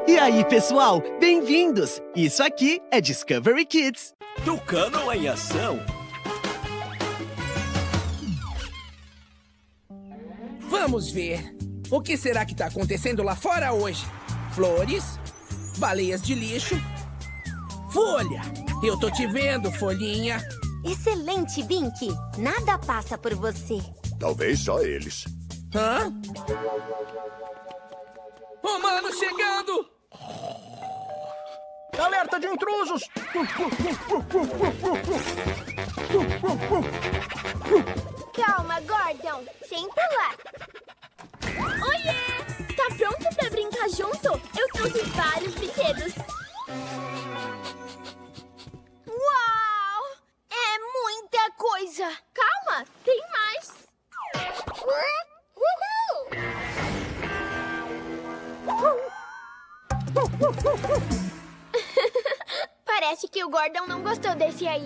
E aí, pessoal, bem-vindos! Isso aqui é Discovery Kids. Tucano em ação. Vamos ver. O que será que tá acontecendo lá fora hoje? Flores? Baleias de lixo? Folha! Eu tô te vendo, folhinha. Excelente, Bink. Nada passa por você. Talvez só eles. Hã? Humano chegando! Alerta de intrusos! Calma, Gordon. Sem pular. Oiê! Tá pronto pra brincar junto? Eu trouxe vários brinquedos. Uau! É muita coisa. Calma, tem mais. Parece que o Gordon não gostou desse aí.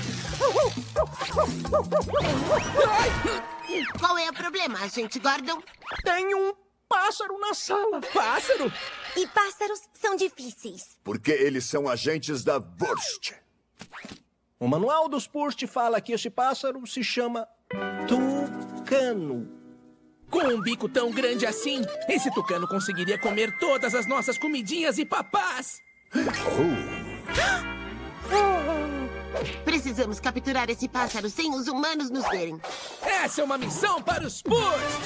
Qual é o problema, agente Gordon? Tem um pássaro na sala. Pássaro? E pássaros são difíceis. Porque eles são agentes da Wurst. O manual dos Purst fala que esse pássaro se chama tucano. Com um bico tão grande assim, esse tucano conseguiria comer todas as nossas comidinhas e papás. Precisamos capturar esse pássaro sem os humanos nos verem. Essa é uma missão para os Purs!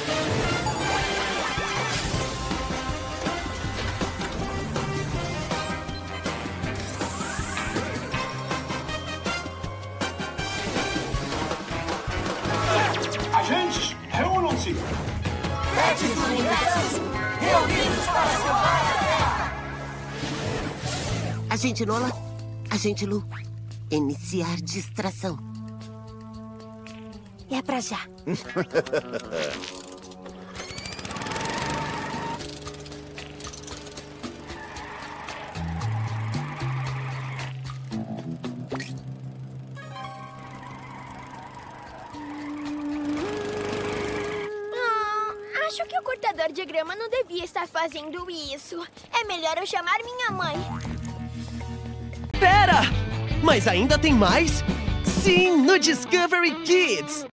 Agentes, reúnam-se! Pets do Universo, reunidos para salvar a Terra! Agente Lola, agente Lu, iniciar distração. É pra já. Acho que o cortador de grama não devia estar fazendo isso. É melhor eu chamar minha mãe. Pera! Mas ainda tem mais? Sim, no Discovery Kids!